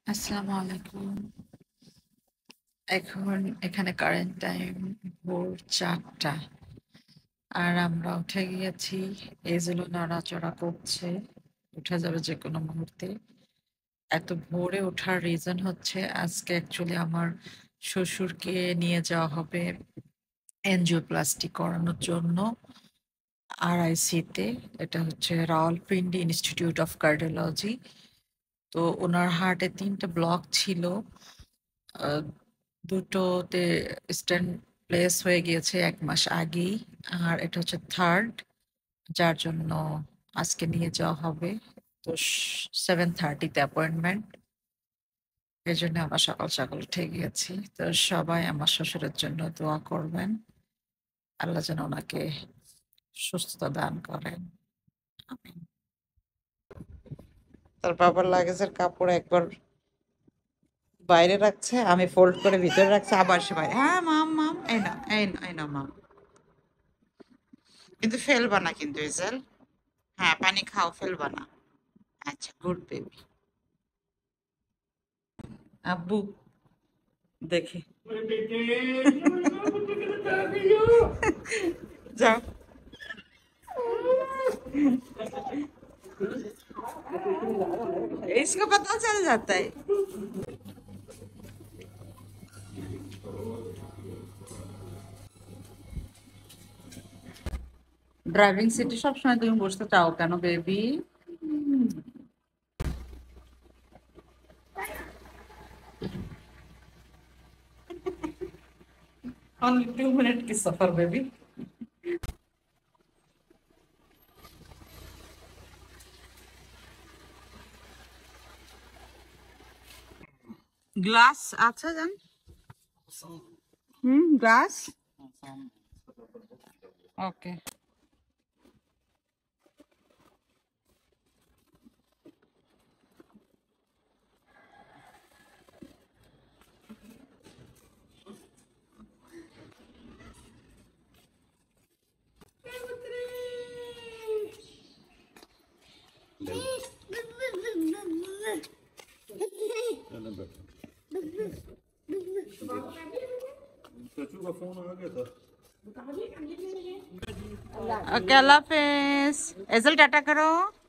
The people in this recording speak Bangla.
আসসালামু আলাইকুম। এখন এখানে কারেন্ট টাইম ভোর ৪টা। আর আমরা উঠে গিয়েছি। এগুলো নড়াচড়া করছে। উঠা যাবে যেকোনো মুহূর্তে। এত ভোরে ওঠার রিজন হচ্ছে আজকে অ্যাকচুয়ালি আমার শ্বশুরকে নিয়ে যাওয়া হবে এনজিওপ্লাস্টি করানোর জন্য আরআইসিতে। এটা হচ্ছে রাওয়ালপিন্ডি ইনস্টিটিউট অফ কার্ডিওলজি। তো ওনার হার্টে ৩টে ব্লক ছিল। আ দুটোতে স্টেন্ট প্লেস হয়ে গিয়েছে ১ মাস আগেই। আর এটা হচ্ছে 3rd, যার জন্য আজকে নিয়ে যাওয়া হবে। তো 7:30 তে অ্যাপয়েন্টমেন্ট। এজন্য আমরা সকাল, সকাল উঠে গিয়েছি। তো সবাই আমার শ্বশুরের জন্য দোয়া করবেন। আল্লাহ যেন উনাকে সুস্থতা দান করেন। আমিন। তার বাবার লাগেজের কাপড় একবার বাইরে রাখছে, আমি ফোল্ড করে ভিতরে রাখছি, আবার সে বাইরে। হ্যাঁ, মাম, মাম, এই না, এই না মাম। কিন্তু ফেলবা না কিন্তু ইজেল। হ্যাঁ, পানি খাও, ফেলবা না। আচ্ছা, গুড বেবি। আব্বু দেখি। যাও। इसको पता चल जाता है। ড্রাইভিং সিটে সবসময় তুমি বসতে চাও কেন বেবি? Only 2 minute की सफर बेबी। গ্লাস আছে জান? গ্লাস। ওকে। ओके, अल्लाह हाफिज। एजल टाटा करो।